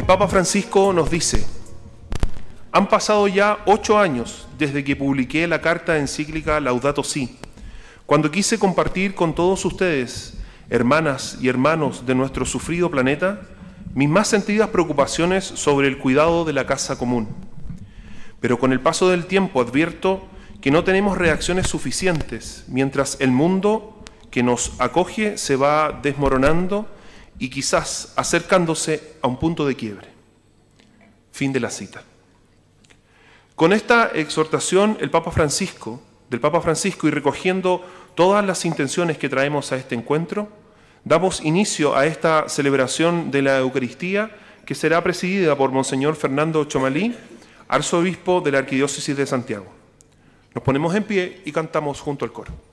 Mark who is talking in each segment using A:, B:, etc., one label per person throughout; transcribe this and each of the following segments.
A: El Papa Francisco nos dice: han pasado ya 8 años desde que publiqué la carta encíclica Laudato Si, cuando quise compartir con todos ustedes, hermanas y hermanos de nuestro sufrido planeta, mis más sentidas preocupaciones sobre el cuidado de la casa común. Pero con el paso del tiempo advierto que no tenemos reacciones suficientes, mientras el mundo que nos acoge se va desmoronando y quizás acercándose a un punto de quiebre. Fin de la cita. Con esta exhortación del Papa Francisco, y recogiendo todas las intenciones que traemos a este encuentro, damos inicio a esta celebración de la Eucaristía, que será presidida por Monseñor Fernando Chomalí, arzobispo de la Arquidiócesis de Santiago. Nos ponemos en pie y cantamos junto al coro.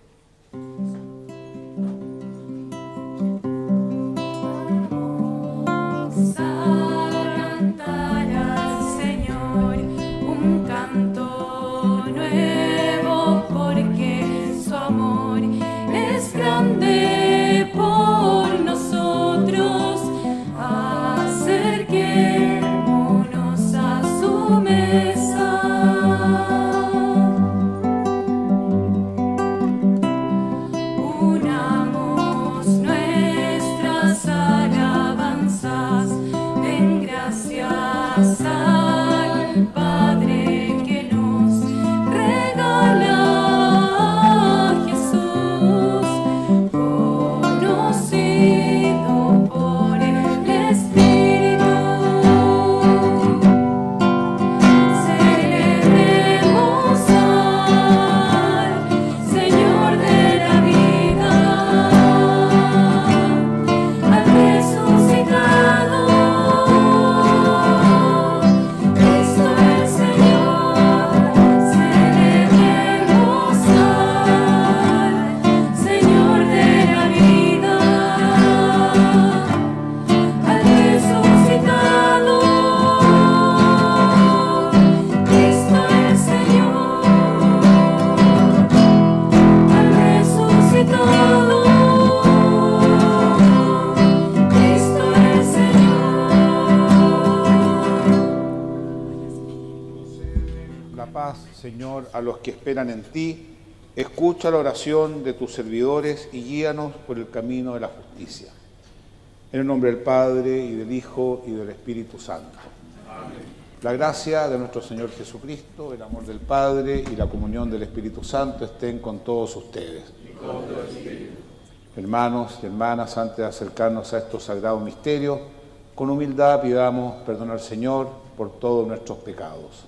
B: Señor, a los que esperan en ti, escucha la oración de tus servidores y guíanos por el camino de la justicia. En el nombre del Padre, y del Hijo, y del Espíritu Santo. Amén. La gracia de nuestro Señor Jesucristo, el amor del Padre y la comunión del Espíritu Santo estén con todos ustedes. Y con tu espíritu. Hermanos y hermanas, antes de acercarnos a estos sagrados misterios, con humildad pidamos perdón al Señor por todos nuestros pecados.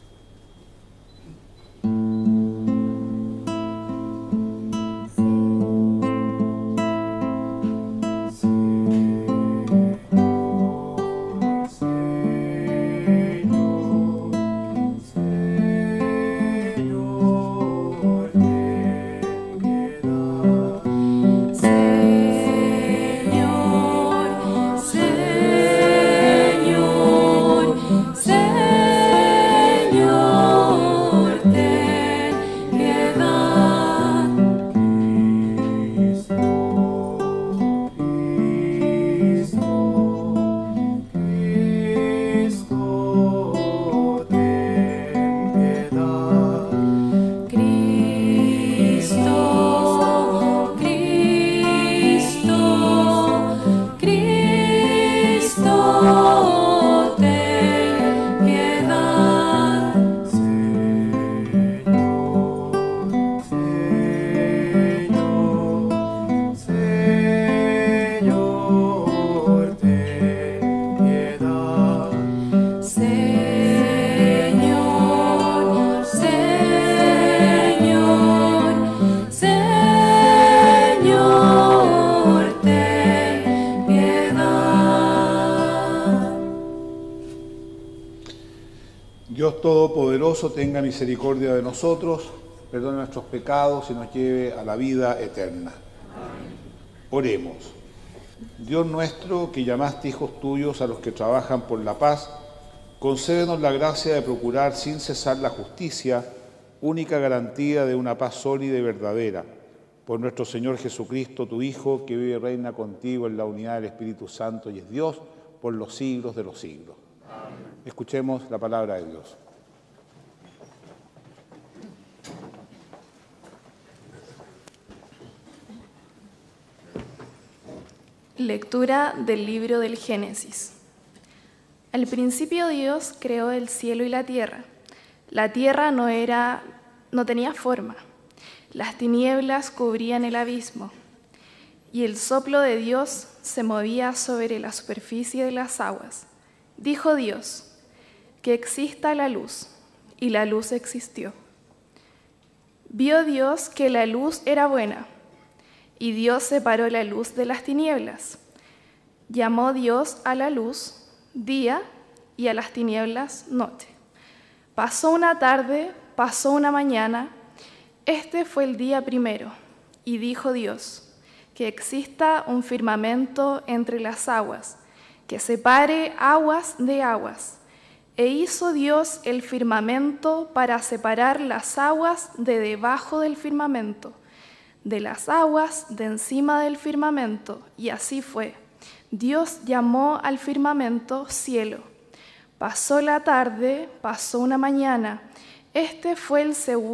B: Dios Todopoderoso tenga misericordia de nosotros, perdone nuestros pecados y nos lleve a la vida eterna. Amén. Oremos. Dios nuestro, que llamaste hijos tuyos a los que trabajan por la paz, concédenos la gracia de procurar sin cesar la justicia, única garantía de una paz sólida y verdadera. Por nuestro Señor Jesucristo, tu Hijo, que vive y reina contigo en la unidad del Espíritu Santo y es Dios, por los siglos de los siglos. Amén. Escuchemos la palabra de Dios.
C: Lectura del libro del Génesis. Al principio Dios creó el cielo y la tierra. La tierra no tenía forma. Las tinieblas cubrían el abismo, y el soplo de Dios se movía sobre la superficie de las aguas. Dijo Dios, que exista la luz, y la luz existió. Vio Dios que la luz era buena, y Dios separó la luz de las tinieblas. Llamó Dios a la luz día y a las tinieblas noche. Pasó una tarde, pasó una mañana, este fue el día primero, y dijo Dios, que exista un firmamento entre las aguas, que separe aguas de aguas. E hizo Dios el firmamento para separar las aguas de debajo del firmamento, de las aguas de encima del firmamento, y así fue. Dios llamó al firmamento cielo. Pasó la tarde, pasó una mañana, este fue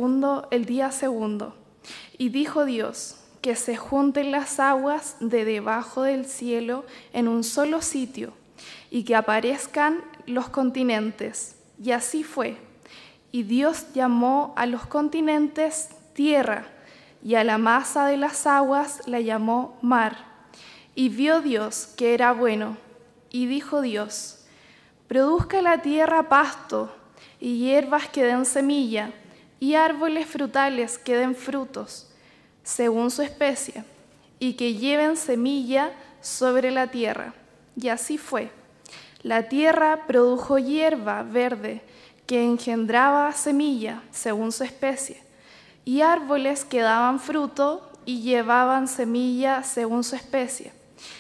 C: el día segundo. Y dijo Dios, que se junten las aguas de debajo del cielo en un solo sitio, y que aparezcan los continentes. Y así fue. Y Dios llamó a los continentes tierra, y a la masa de las aguas la llamó mar. Y vio Dios que era bueno, y dijo Dios, produzca la tierra pasto, y hierbas que den semilla, y árboles frutales que den frutos, según su especie, y que lleven semilla sobre la tierra. Y así fue. La tierra produjo hierba verde, que engendraba semilla, según su especie, y árboles que daban fruto y llevaban semilla según su especie.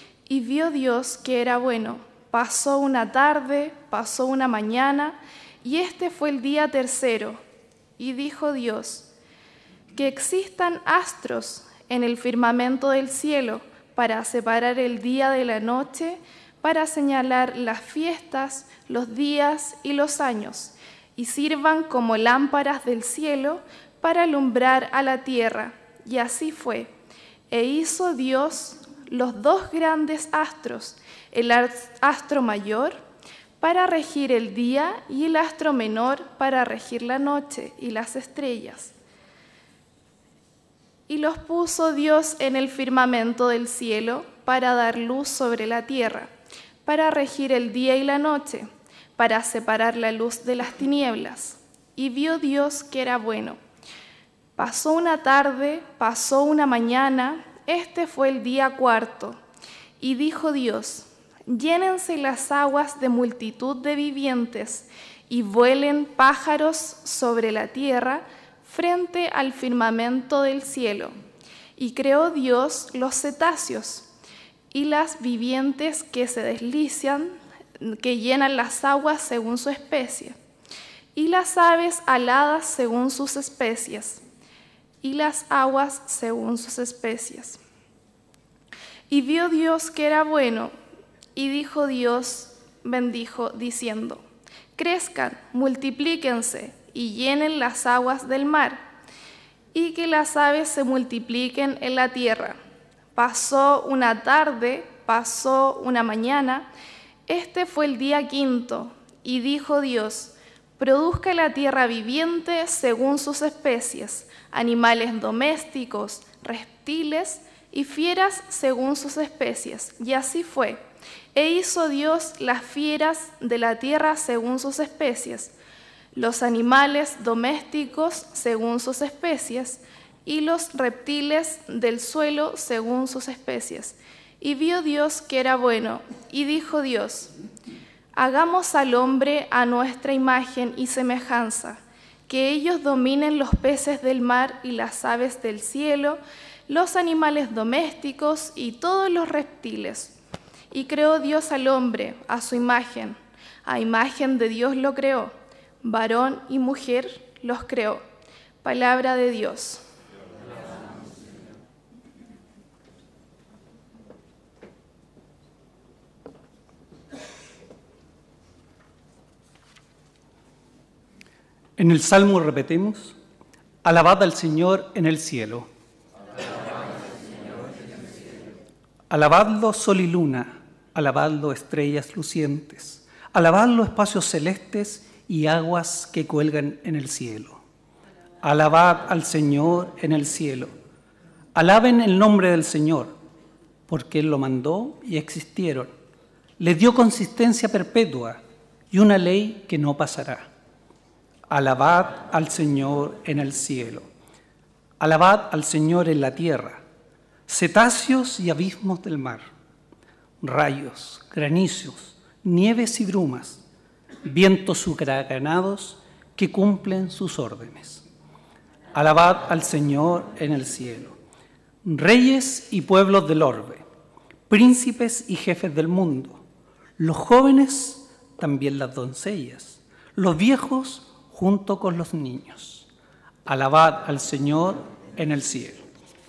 C: Y vio Dios que era bueno. Pasó una tarde, pasó una mañana, y este fue el día tercero. Y dijo Dios, que existan astros en el firmamento del cielo para separar el día de la noche, para señalar las fiestas, los días y los años, y sirvan como lámparas del cielo para alumbrar a la tierra. Y así fue. E hizo Dios los dos grandes astros, el astro mayor para regir el día y el astro menor para regir la noche y las estrellas. Y los puso Dios en el firmamento del cielo para dar luz sobre la tierra, para regir el día y la noche, para separar la luz de las tinieblas. Y vio Dios que era bueno. Pasó una tarde, pasó una mañana, este fue el día cuarto. Y dijo Dios, llénense las aguas de multitud de vivientes, y vuelen pájaros sobre la tierra frente al firmamento del cielo. Y creó Dios los cetáceos, y las vivientes que se deslizan, que llenan las aguas según su especie, y las aves aladas según sus especies, y las aguas según sus especies. Y vio Dios que era bueno, y dijo Dios, bendijo, diciendo, crezcan, multiplíquense, y llenen las aguas del mar, y que las aves se multipliquen en la tierra. Pasó una tarde, pasó una mañana, este fue el día quinto, y dijo Dios, produzca la tierra viviente según sus especies, animales domésticos, reptiles y fieras según sus especies. Y así fue. E hizo Dios las fieras de la tierra según sus especies, los animales domésticos según sus especies, y los reptiles del suelo según sus especies. Y vio Dios que era bueno, y dijo Dios, hagamos al hombre a nuestra imagen y semejanza, que ellos dominen los peces del mar y las aves del cielo, los animales domésticos y todos los reptiles. Y creó Dios al hombre a su imagen, a imagen de Dios lo creó, varón y mujer los creó. Palabra de Dios.
D: En el Salmo repetemos: alabad al Señor en el cielo. Alabadlo sol y luna, alabadlo estrellas lucientes, alabadlo espacios celestes y aguas que cuelgan en el cielo. Alabad al Señor en el cielo. Alaben el nombre del Señor, porque Él lo mandó y existieron. Le dio consistencia perpetua y una ley que no pasará. Alabad al Señor en el cielo. Alabad al Señor en la tierra. Cetáceos y abismos del mar. Rayos, granizos, nieves y brumas. Vientos huracanados que cumplen sus órdenes. Alabad al Señor en el cielo. Reyes y pueblos del orbe. Príncipes y jefes del mundo. Los jóvenes, también las doncellas. Los viejos, junto con los niños. Alabad al Señor en el cielo.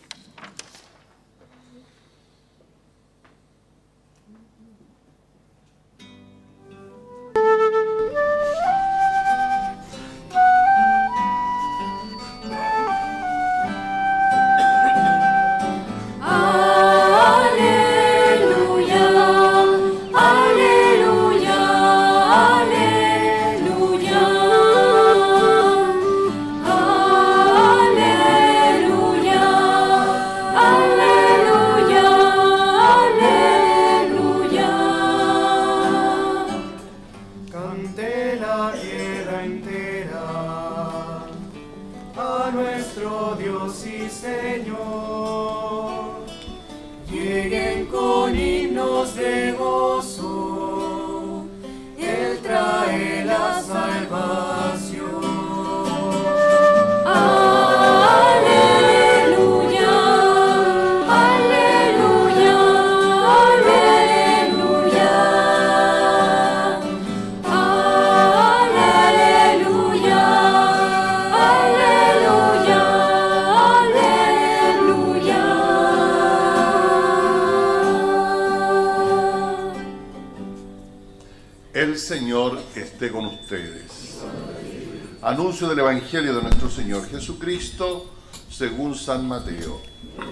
E: El Señor esté con ustedes. Anuncio del Evangelio de nuestro Señor Jesucristo según San Mateo.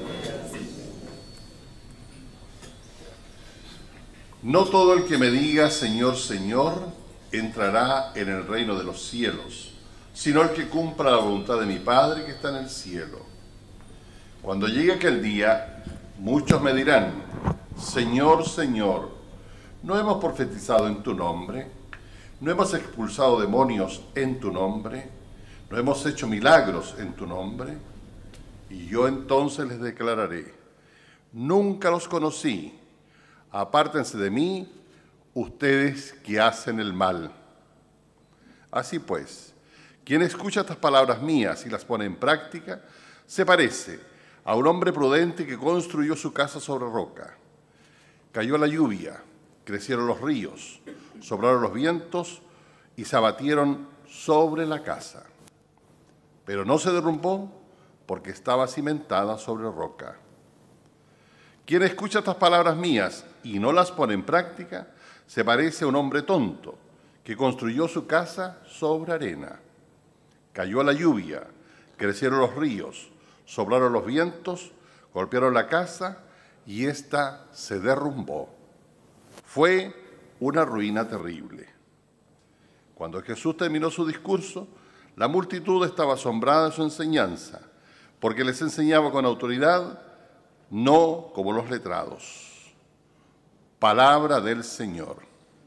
E: No todo el que me diga Señor, Señor, entrará en el reino de los cielos, sino el que cumpla la voluntad de mi Padre que está en el cielo. Cuando llegue aquel día, muchos me dirán: Señor, Señor, ¿no hemos profetizado en tu nombre? ¿No hemos expulsado demonios en tu nombre? ¿No hemos hecho milagros en tu nombre? Y yo entonces les declararé: nunca los conocí. Apártense de mí, ustedes que hacen el mal. Así pues, quien escucha estas palabras mías y las pone en práctica, se parece a un hombre prudente que construyó su casa sobre roca. Cayó la lluvia, crecieron los ríos, soplaron los vientos y se abatieron sobre la casa. Pero no se derrumbó porque estaba cimentada sobre roca. Quien escucha estas palabras mías y no las pone en práctica, se parece a un hombre tonto que construyó su casa sobre arena. Cayó la lluvia, crecieron los ríos, soplaron los vientos, golpearon la casa y ésta se derrumbó. Fue una ruina terrible. Cuando Jesús terminó su discurso, la multitud estaba asombrada de su enseñanza, porque les enseñaba con autoridad, no como los letrados. Palabra del Señor.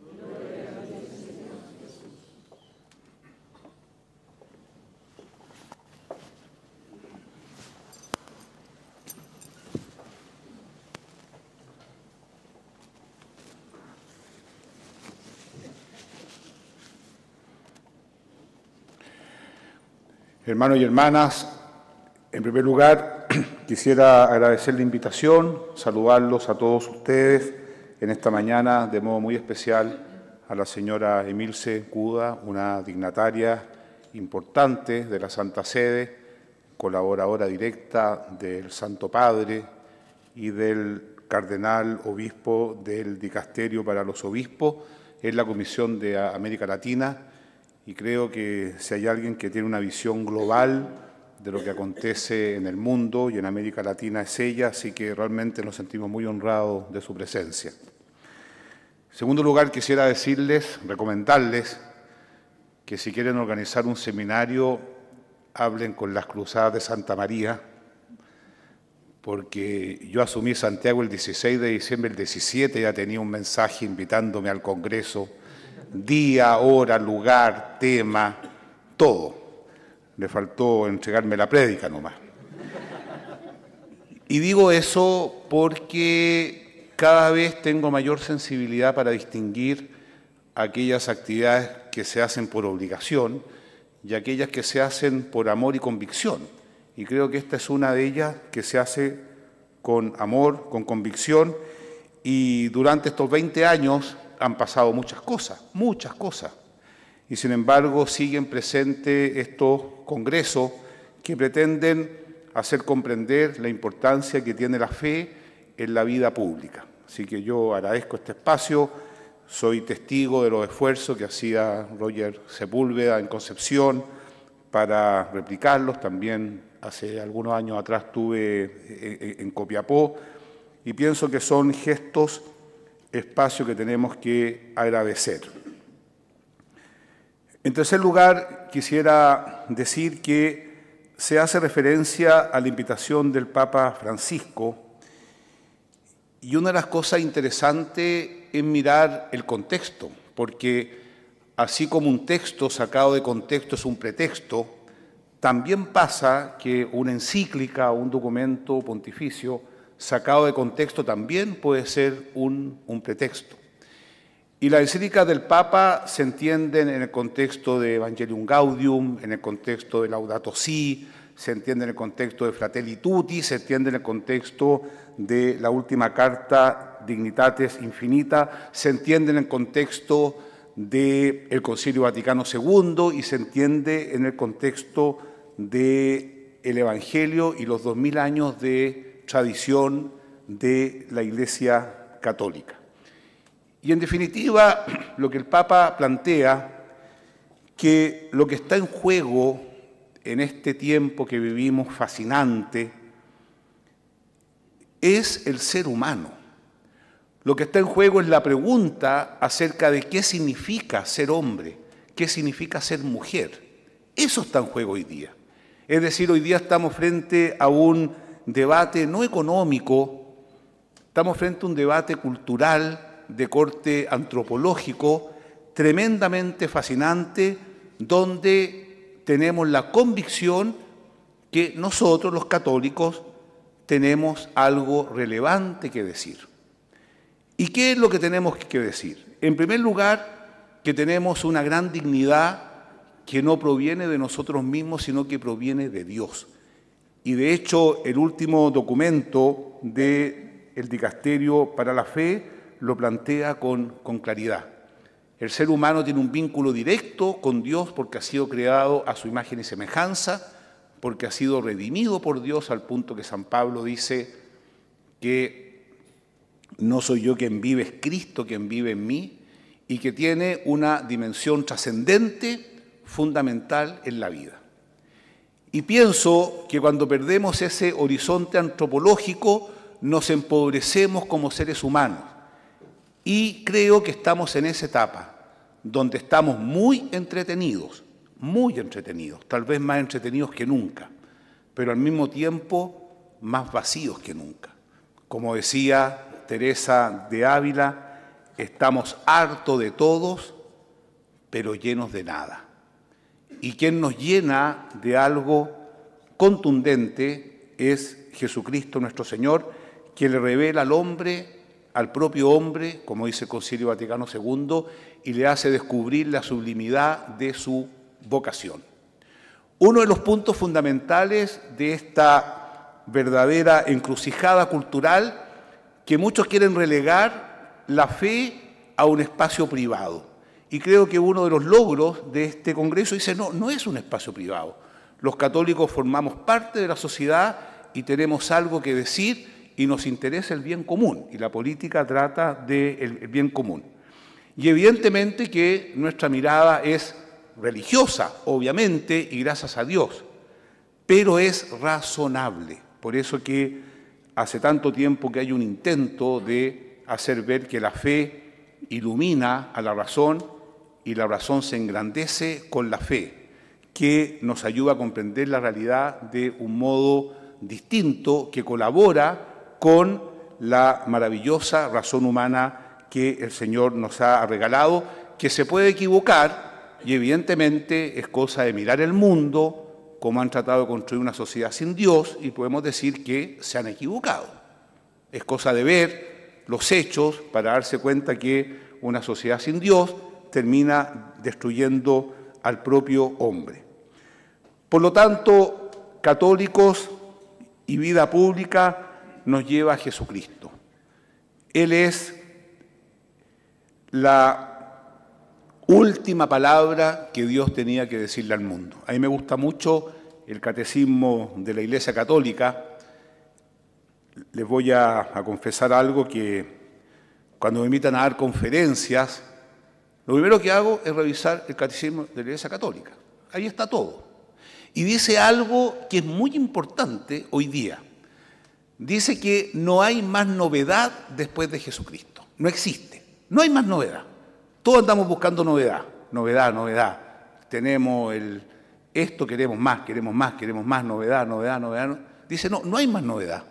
B: Hermanos y hermanas, en primer lugar quisiera agradecer la invitación, saludarlos a todos ustedes en esta mañana, de modo muy especial a la señora Emilce Cuda, una dignataria importante de la Santa Sede, colaboradora directa del Santo Padre y del cardenal obispo del Dicasterio para los Obispos en la Comisión de América Latina, y creo que si hay alguien que tiene una visión global de lo que acontece en el mundo y en América Latina es ella, así que realmente nos sentimos muy honrados de su presencia. En segundo lugar, quisiera decirles, recomendarles, que si quieren organizar un seminario, hablen con las Cruzadas de Santa María, porque yo asumí Santiago el 16 de diciembre, el 17 ya tenía un mensaje invitándome al Congreso, día, hora, lugar, tema, todo. Le faltó entregarme la prédica nomás. Y digo eso porque cada vez tengo mayor sensibilidad para distinguir aquellas actividades que se hacen por obligación y aquellas que se hacen por amor y convicción. Y creo que esta es una de ellas que se hace con amor, con convicción, y durante estos 20 años han pasado muchas cosas, y sin embargo siguen presentes estos congresos que pretenden hacer comprender la importancia que tiene la fe en la vida pública. Así que yo agradezco este espacio, soy testigo de los esfuerzos que hacía Roger Sepúlveda en Concepción para replicarlos, también hace algunos años atrás estuve en Copiapó, y pienso que son gestos, espacios que tenemos que agradecer. En tercer lugar, quisiera decir que se hace referencia a la invitación del Papa Francisco, y una de las cosas interesantes es mirar el contexto, porque así como un texto sacado de contexto es un pretexto, también pasa que una encíclica o un documento pontificio sacado de contexto también puede ser un pretexto. Y las encíclicas del Papa se entienden en el contexto de Evangelium Gaudium, en el contexto de Laudato Si, se entiende en el contexto de Fratelli Tutti, se entiende en el contexto de la última carta Dignitatis Infinita, se entiende en el contexto del Concilio Vaticano II y se entiende en el contexto del Evangelio y los 2000 años de tradición de la Iglesia Católica. Y en definitiva, lo que el Papa plantea, que lo que está en juego en este tiempo que vivimos fascinante, es el ser humano. Lo que está en juego es la pregunta acerca de qué significa ser hombre, qué significa ser mujer. Eso está en juego hoy día. Es decir, hoy día estamos frente a un debate no económico, estamos frente a un debate cultural, de corte antropológico, tremendamente fascinante, donde tenemos la convicción que nosotros, los católicos, tenemos algo relevante que decir. ¿Y qué es lo que tenemos que decir? En primer lugar, que tenemos una gran dignidad que no proviene de nosotros mismos, sino que proviene de Dios. Y de hecho, el último documento del Dicasterio para la Fe lo plantea con claridad. El ser humano tiene un vínculo directo con Dios porque ha sido creado a su imagen y semejanza, porque ha sido redimido por Dios, al punto que San Pablo dice que no soy yo quien vive, es Cristo quien vive en mí, y que tiene una dimensión trascendente, fundamental en la vida. Y pienso que cuando perdemos ese horizonte antropológico, nos empobrecemos como seres humanos. Y creo que estamos en esa etapa, donde estamos muy entretenidos, tal vez más entretenidos que nunca, pero al mismo tiempo más vacíos que nunca. Como decía Teresa de Ávila, estamos hartos de todos, pero llenos de nada. Y quien nos llena de algo contundente es Jesucristo nuestro Señor, que le revela al hombre, al propio hombre, como dice el Concilio Vaticano II, y le hace descubrir la sublimidad de su vocación. Uno de los puntos fundamentales de esta verdadera encrucijada cultural, que muchos quieren relegar la fe a un espacio privado. Y creo que uno de los logros de este Congreso dice, no es un espacio privado. Los católicos formamos parte de la sociedad y tenemos algo que decir, y nos interesa el bien común, y la política trata del bien común. Y evidentemente que nuestra mirada es religiosa, obviamente, y gracias a Dios, pero es razonable. Por eso que hace tanto tiempo que hay un intento de hacer ver que la fe ilumina a la razón y la razón se engrandece con la fe, que nos ayuda a comprender la realidad de un modo distinto, que colabora con la maravillosa razón humana que el Señor nos ha regalado, que se puede equivocar y evidentemente es cosa de mirar el mundo, como han tratado de construir una sociedad sin Dios, y podemos decir que se han equivocado. Es cosa de ver los hechos para darse cuenta que una sociedad sin Dios termina destruyendo al propio hombre. Por lo tanto, católicos y vida pública nos lleva a Jesucristo. Él es la última palabra que Dios tenía que decirle al mundo. A mí me gusta mucho el catecismo de la Iglesia Católica. Les voy a confesar algo, que cuando me invitan a dar conferencias, lo primero que hago es revisar el catecismo de la Iglesia Católica. Ahí está todo. Y dice algo que es muy importante hoy día. Dice que no hay más novedad después de Jesucristo. No existe. No hay más novedad. Todos andamos buscando novedad. Novedad, novedad. Tenemos esto, queremos más, novedad. Dice, no hay más novedad.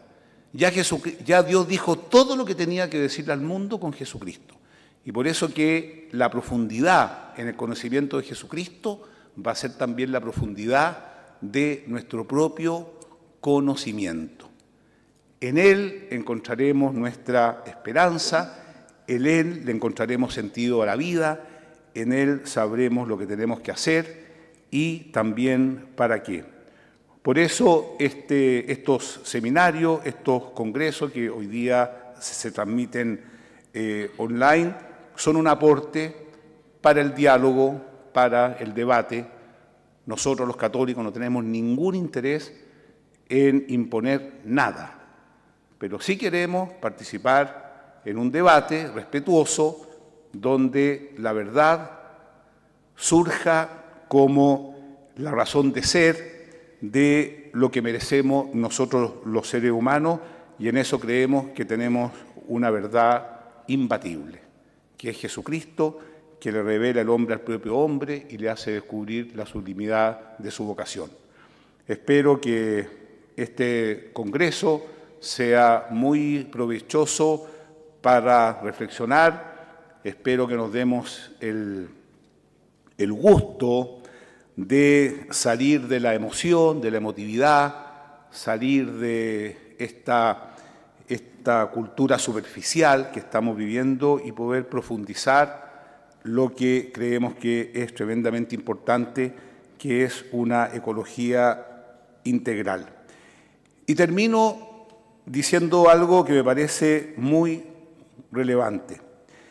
B: Ya Dios dijo todo lo que tenía que decirle al mundo con Jesucristo. Y por eso que la profundidad en el conocimiento de Jesucristo va a ser también la profundidad de nuestro propio conocimiento. En Él encontraremos nuestra esperanza, en Él le encontraremos sentido a la vida, en Él sabremos lo que tenemos que hacer y también para qué. Por eso estos seminarios, estos congresos que hoy día se transmiten online, son un aporte para el diálogo, para el debate. Nosotros los católicos no tenemos ningún interés en imponer nada, pero sí queremos participar en un debate respetuoso donde la verdad surja como la razón de ser de lo que merecemos nosotros los seres humanos, y en eso creemos que tenemos una verdad imbatible, que es Jesucristo, que le revela el hombre al propio hombre y le hace descubrir la sublimidad de su vocación. Espero que este congreso sea muy provechoso para reflexionar. Espero que nos demos el gusto de salir de la emoción, de la emotividad, salir de esta cultura superficial que estamos viviendo y poder profundizar lo que creemos que es tremendamente importante, que es una ecología integral. Y termino diciendo algo que me parece muy relevante.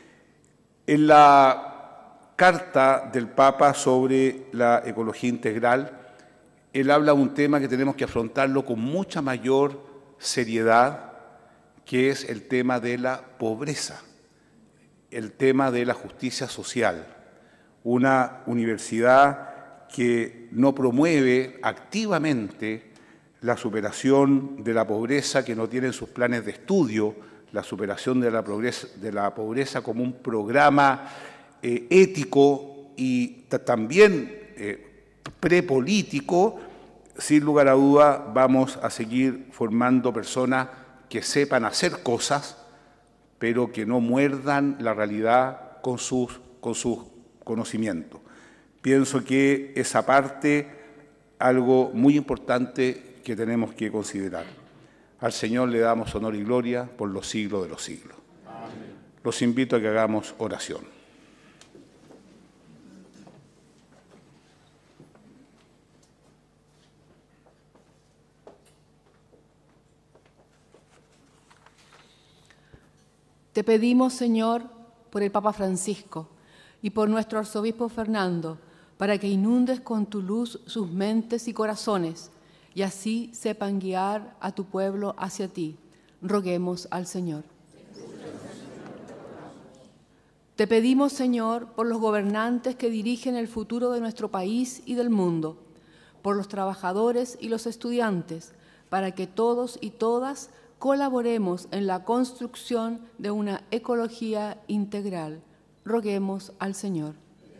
B: En la carta del Papa sobre la ecología integral, él habla de un tema que tenemos que afrontarlo con mucha mayor seriedad, que es el tema de la pobreza, el tema de la justicia social. Una universidad que no promueve activamente la superación de la pobreza, que no tiene en sus planes de estudio la superación de la pobreza como un programa ético y también prepolítico, sin lugar a duda vamos a seguir formando personas que sepan hacer cosas, pero que no muerdan la realidad con sus conocimientos. Pienso que esa parte, algo muy importante que tenemos que considerar. Al Señor le damos honor y gloria por los siglos de los siglos. Amén. Los invito a que hagamos oración.
F: Te pedimos, Señor, por el Papa Francisco y por nuestro arzobispo Fernando, para que inundes con tu luz sus mentes y corazones, y así sepan guiar a tu pueblo hacia ti. Roguemos al Señor. Te pedimos, Señor, por los gobernantes que dirigen el futuro de nuestro país y del mundo, por los trabajadores y los estudiantes, para que todos y todas colaboremos en la construcción de una ecología integral. Roguemos al Señor.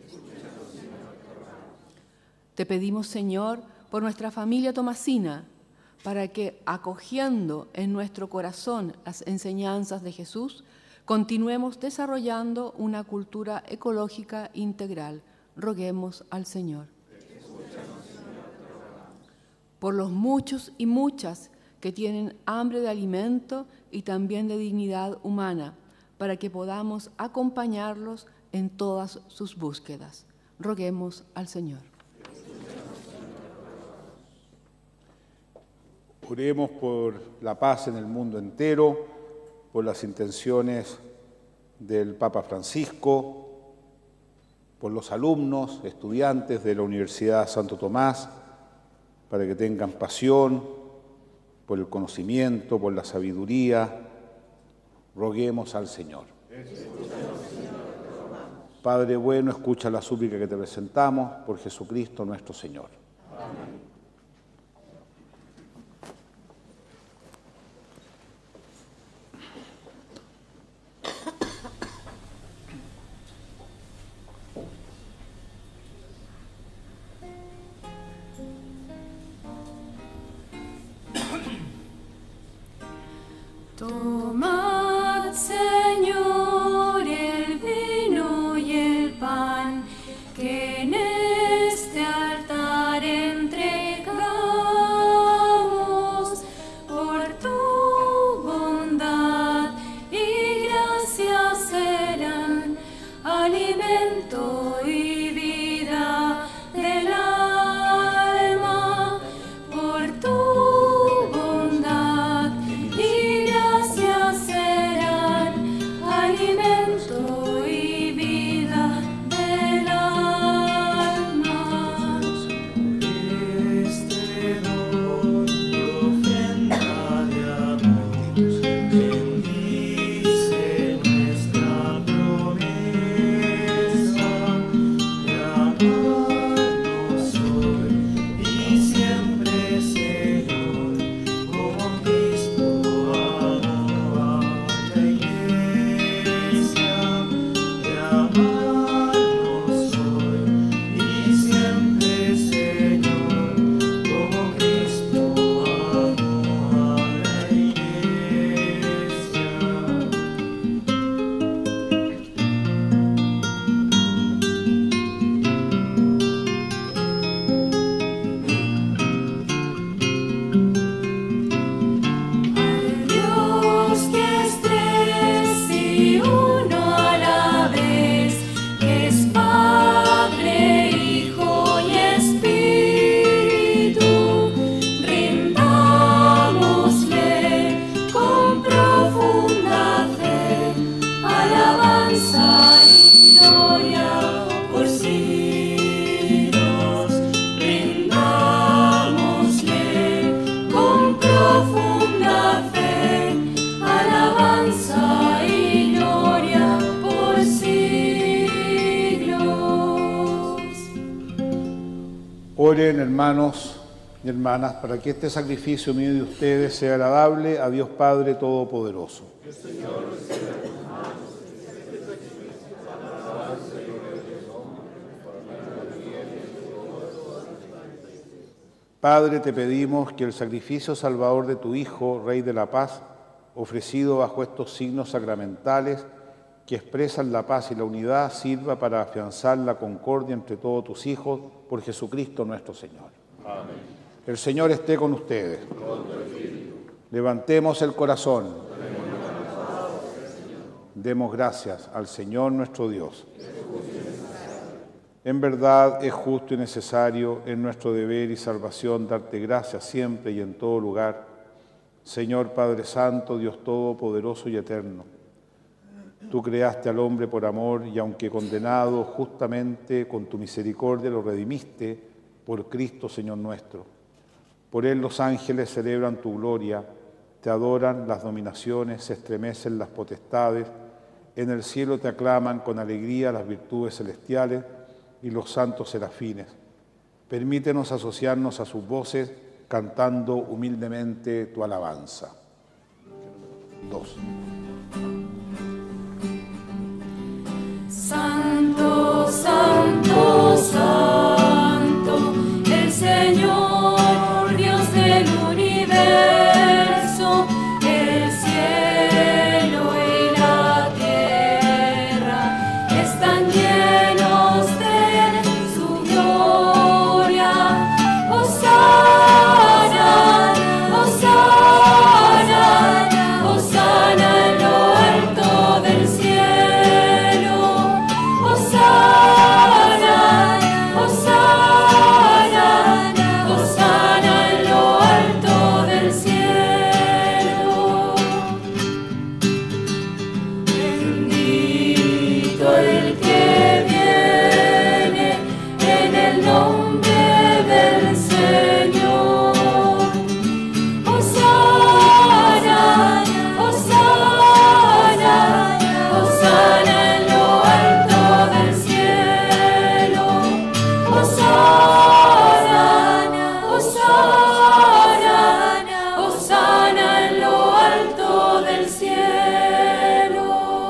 F: Te pedimos, Señor, por nuestra familia tomasina, para que, acogiendo en nuestro corazón las enseñanzas de Jesús, continuemos desarrollando una cultura ecológica integral. Roguemos al Señor. Por los muchos y muchas que tienen hambre de alimento y también de dignidad humana, para que podamos acompañarlos en todas sus búsquedas. Roguemos al Señor.
B: Oremos por la paz en el mundo entero, por las intenciones del Papa Francisco, por los alumnos, estudiantes de la Universidad Santo Tomás, para que tengan pasión por el conocimiento, por la sabiduría. Roguemos al Señor. Padre bueno, escucha la súplica que te presentamos por Jesucristo nuestro Señor. Amén.
G: Tomad, Señor, el vino y el pan que en este altar entregamos, por tu bondad y gracia serán alimento y vida del alma, por tu bondad y gracia serán alimento y vida del alma.
H: Este don y ofrenda de amor bendice nuestra promesa de amarnos hoy y siempre, Señor, como Cristo amó a la Iglesia, de amarnos hoy y siempre, Señor, como Cristo amó a la Iglesia.
G: Al Dios que es tres y uno a la vez, que es Padre, Hijo y Espíritu, rindámosle con profunda fe alabanza y gloria por siglos. Rindámosle con profunda fe alabanza y gloria por siglos.
B: Oren, hermanos y hermanas, para que este sacrificio mío de ustedes sea agradable a Dios Padre Todopoderoso. Padre, te pedimos que el sacrificio salvador de tu Hijo, Rey de la Paz, ofrecido bajo estos signos sacramentales que expresan la paz y la unidad, sirva para afianzar la concordia entre todos tus hijos, por Jesucristo nuestro Señor. Amén. El Señor esté con ustedes. Levantemos el corazón. Demos gracias al Señor nuestro Dios. En verdad es justo y necesario, en nuestro deber y salvación, darte gracias siempre y en todo lugar, Señor Padre Santo, Dios Todopoderoso y Eterno. Tú creaste al hombre por amor y aunque condenado justamente, con tu misericordia lo redimiste por Cristo Señor nuestro. Por él los ángeles celebran tu gloria, te adoran las dominaciones, se estremecen las potestades, En el cielo te aclaman con alegría las virtudes celestiales y los santos serafines. Permítenos asociarnos a sus voces cantando humildemente tu alabanza. 2.
G: Santo, santo, santo, el Señor, Dios del universo, el cielo y la tierra están llenos de su gloria. Hosana, Hosana, Hosana en lo alto del cielo. Hosana, Hosana, Hosana en lo alto del cielo. Bendito el que viene en el nombre del Señor. Hosana, Hosana, Hosana en lo alto del cielo. Hosana, Hosana, Hosana en lo alto del cielo.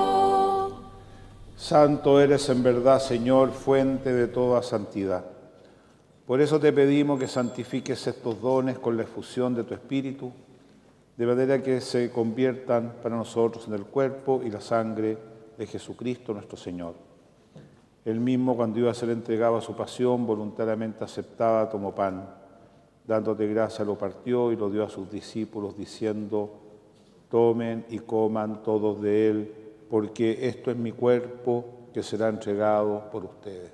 B: Santo eres en verdad, Señor, fuente de toda santidad. Por eso te pedimos que santifiques estos dones con la efusión de tu Espíritu, de manera que se conviertan para nosotros en el cuerpo y la sangre de Jesucristo nuestro Señor. Él mismo, cuando iba a ser entregado a su pasión, voluntariamente aceptaba, tomó pan, dándote gracia lo partió y lo dio a sus discípulos, diciendo: tomen y coman todos de él, porque esto es mi cuerpo que será entregado por ustedes.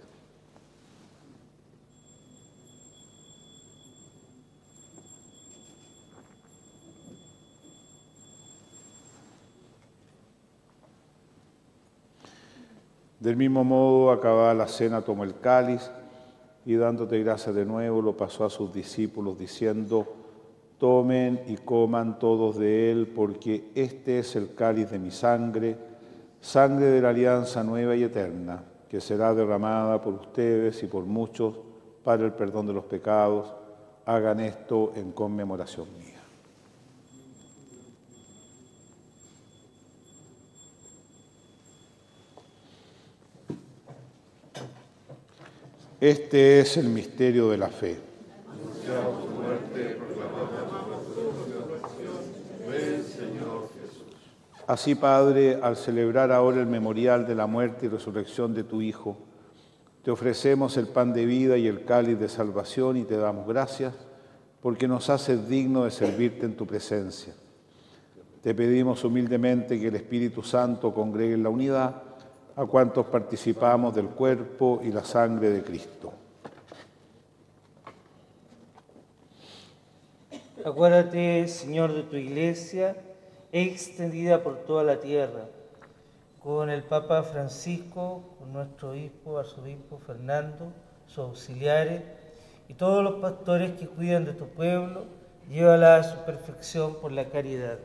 B: Del mismo modo, acabada la cena, tomó el cáliz y dándote gracias de nuevo, lo pasó a sus discípulos, diciendo: tomen y coman todos de él, porque este es el cáliz de mi sangre, sangre de la alianza nueva y eterna, que será derramada por ustedes y por muchos para el perdón de los pecados. Hagan esto en conmemoración mía. Este es el misterio de la fe. Así, Padre, al celebrar ahora el memorial de la muerte y resurrección de tu Hijo, te ofrecemos el pan de vida y el cáliz de salvación y te damos gracias porque nos haces digno de servirte en tu presencia. Te pedimos humildemente que el Espíritu Santo congregue en la unidad a cuantos participamos del cuerpo y la sangre de Cristo.
I: Acuérdate, Señor, de tu Iglesia, extendida por toda la tierra, con el Papa Francisco, con nuestro obispo, arzobispo Fernando, sus auxiliares y todos los pastores que cuidan de tu pueblo, llévala a su perfección por la caridad.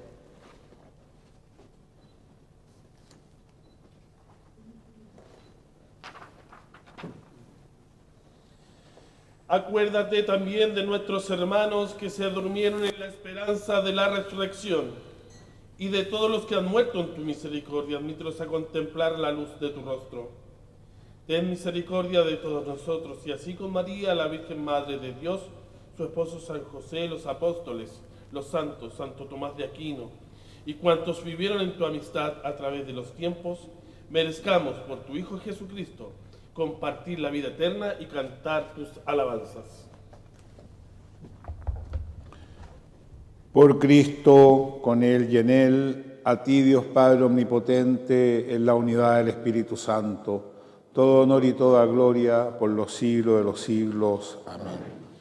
J: Acuérdate también de nuestros hermanos que se durmieron en la esperanza de la resurrección y de todos los que han muerto en tu misericordia. Admítelos a contemplar la luz de tu rostro. Ten misericordia de todos nosotros y así con María, la Virgen Madre de Dios, su esposo San José, los apóstoles, los santos, Santo Tomás de Aquino y cuantos vivieron en tu amistad a través de los tiempos, merezcamos por tu Hijo Jesucristo compartir la vida eterna y cantar tus alabanzas.
B: Por Cristo, con Él y en Él, a ti, Dios Padre Omnipotente, en la unidad del Espíritu Santo, todo honor y toda gloria por los siglos de los siglos. Amén.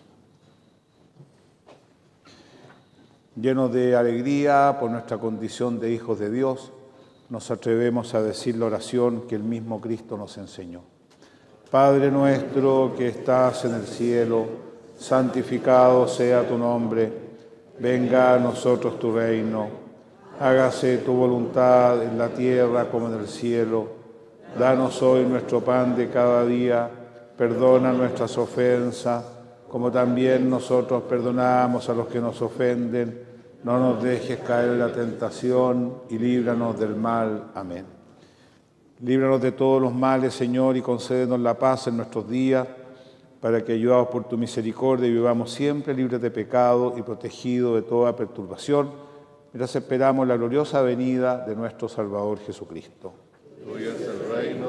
B: Llenos de alegría por nuestra condición de hijos de Dios, nos atrevemos a decir la oración que el mismo Cristo nos enseñó. Padre nuestro que estás en el cielo, santificado sea tu nombre. Venga a nosotros tu reino. Hágase tu voluntad en la tierra como en el cielo. Danos hoy nuestro pan de cada día. Perdona nuestras ofensas, como también nosotros perdonamos a los que nos ofenden. No nos dejes caer en la tentación y líbranos del mal. Amén. Líbranos de todos los males, Señor, y concédenos la paz en nuestros días, para que, ayudados por tu misericordia, vivamos siempre libres de pecado y protegidos de toda perturbación, mientras esperamos la gloriosa venida de nuestro Salvador Jesucristo.
E: Tuyo es el reino,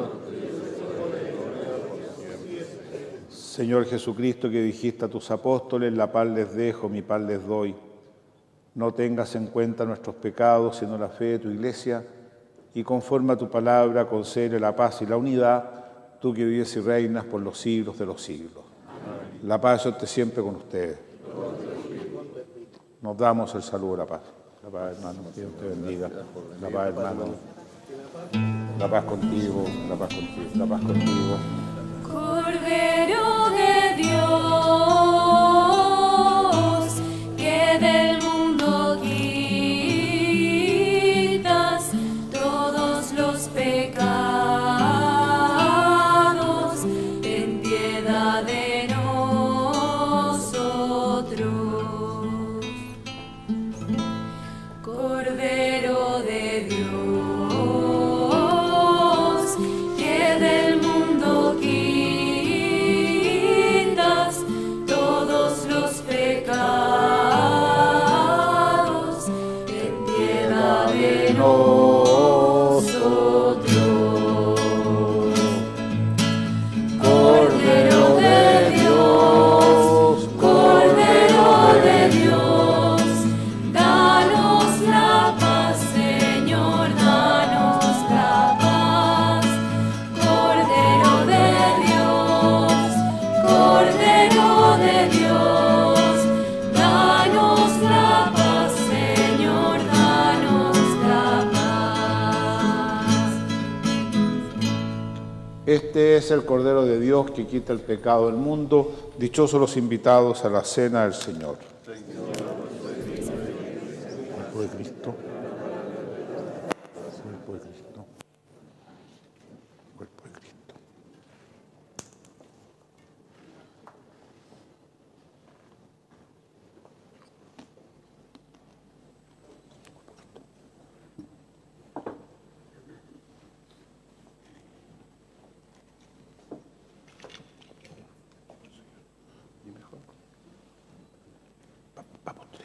B: Señor Jesucristo, que dijiste a tus apóstoles, la paz les dejo, mi paz les doy. No tengas en cuenta nuestros pecados, sino la fe de tu Iglesia, y conforme a tu palabra, concede la paz y la unidad, tú que vives y reinas por los siglos de los siglos. Amén. La paz esté siempre con ustedes. Nos damos el saludo de la paz. La paz, hermano, que Dios te bendiga. La paz, hermano. La paz contigo, la paz contigo, la paz contigo.
G: Cordero de Dios, que del mundo quitas todos los pecados, ten piedad de nosotros. Cordero de Dios, que del mundo quitas todos los pecados, ten piedad de nosotros. Cordero de Dios, Cordero de Dios, danos la paz, Señor, danos la paz. Cordero de Dios, Cordero de Dios, danos la paz, Señor, danos la paz.
B: Este es el Cordero de Dios que quita el pecado del mundo. Dichosos los invitados a la cena del Señor. Cuerpo de Cristo. Cuerpo de Cristo. Cuerpo de Cristo. Vamos, tres.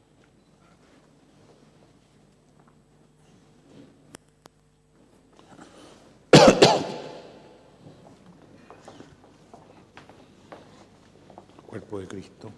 B: Cuerpo de Cristo.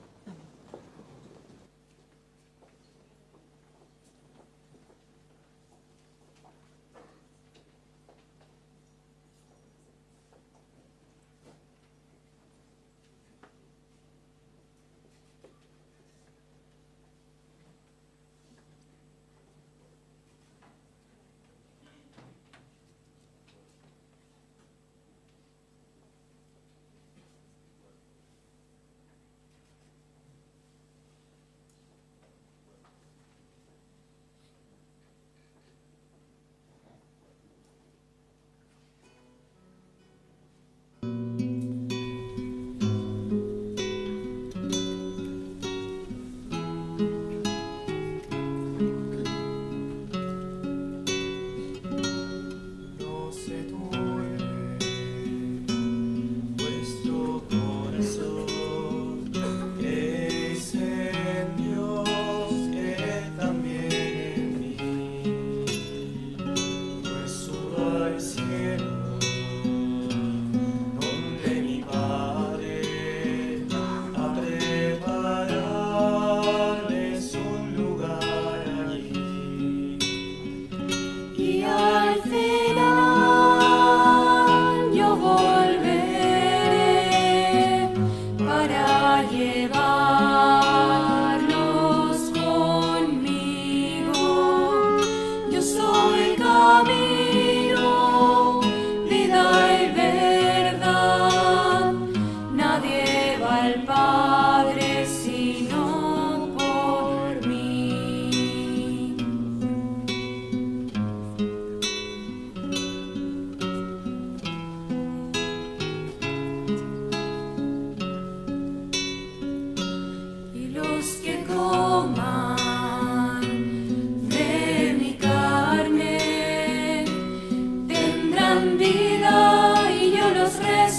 G: coman de mi carne, tendrán vida y yo los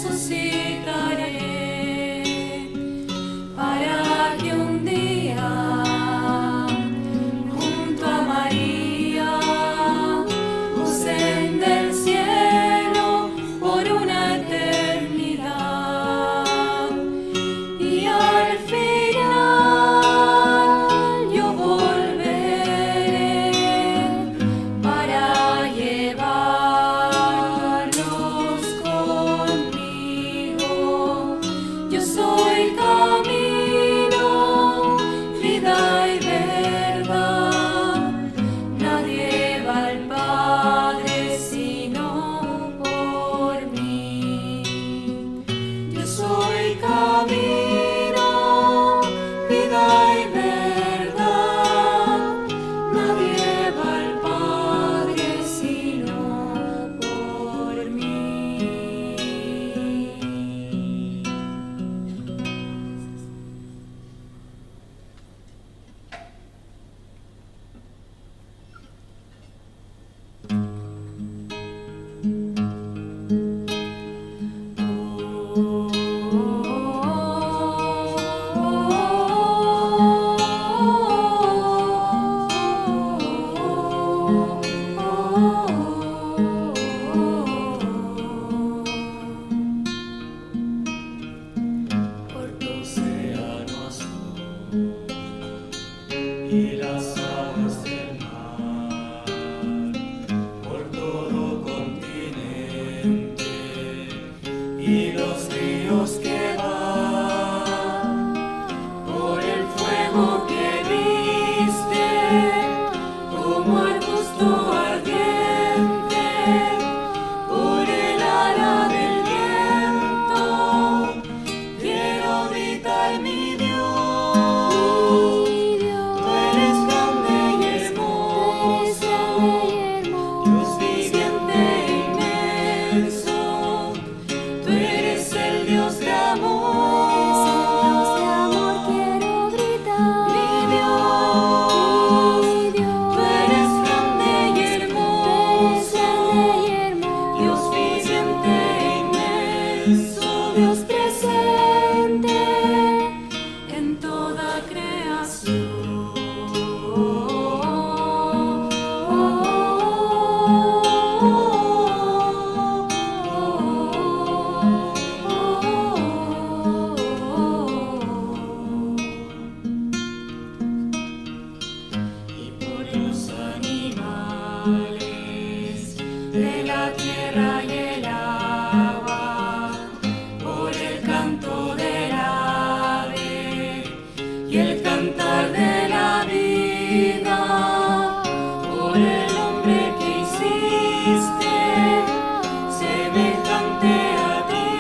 G: resucitaré, para que un día junto a María gocen del cielo por una eternidad, y al final yo volveré para llevarlos conmigo. Yo soy camino, vida y verdad, nadie va al Padre sino por mí. Yo soy camino, vida y verdad, nadie va al Padre sino por mí.
H: Por tu océano azul y las aguas del mar, por todo continente y los ríos que van, por el fuego que viste como arbusto ardiente, por el ala del viento. Quiero gritar mi Dios, tú eres grande y hermoso, Dios viviente e inmenso, tú eres el Dios de amor, quiero gritar mi Dios, tú eres grande y hermoso, Dios viviente e inmenso, Dios presente en toda creación. Y por los animales de la tierra y el agua, por el canto del ave y el cantar de la vida, por el hombre que hiciste semejante a ti,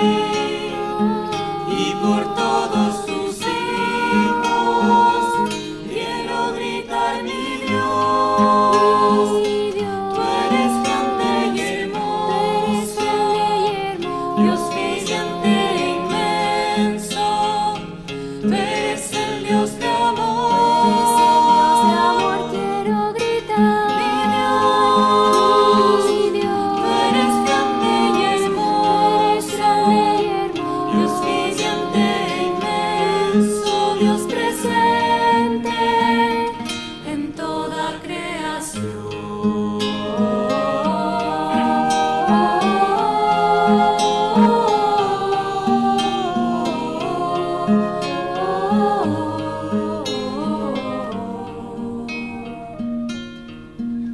H: y por todos tus hijos quiero gritar mi Dios, tú eres grande y hermoso, Dios viviente e inmenso, tú eres el Dios de amor, quiero gritar mi Dios, tú eres grande y hermoso, Dios viviente e inmenso, Dios presente en toda creación.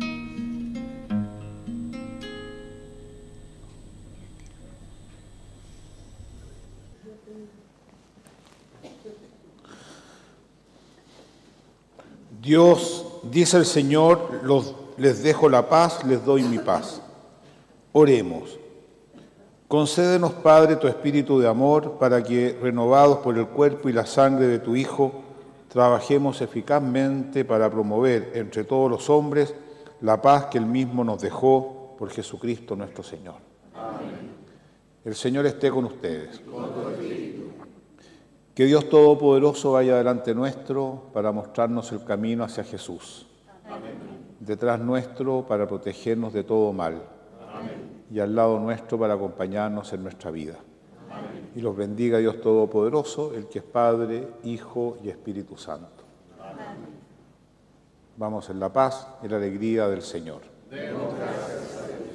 B: Dios, dice el Señor, les dejo la paz, les doy mi paz. Oremos. Concédenos, Padre, tu espíritu de amor, para que, renovados por el cuerpo y la sangre de tu Hijo, trabajemos eficazmente para promover entre todos los hombres la paz que Él mismo nos dejó por Jesucristo nuestro Señor. Amén. El Señor esté con ustedes. Que Dios Todopoderoso vaya delante nuestro para mostrarnos el camino hacia Jesús. Detrás nuestro para protegernos de todo mal. Y al lado nuestro para acompañarnos en nuestra vida. Y los bendiga Dios Todopoderoso, el que es Padre, Hijo y Espíritu Santo. Vamos en la paz y la alegría del Señor.
K: Demos gracias a Dios.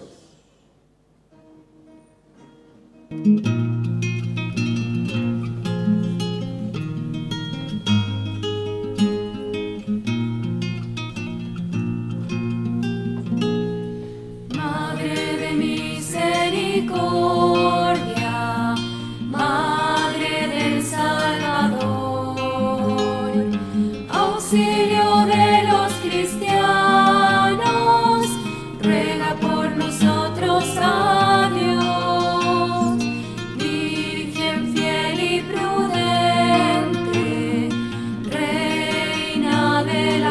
H: Madre de misericordia, Madre del Salvador, auxilio de los cristianos, ruega por nosotros a Dios. Virgen fiel y prudente, Reina de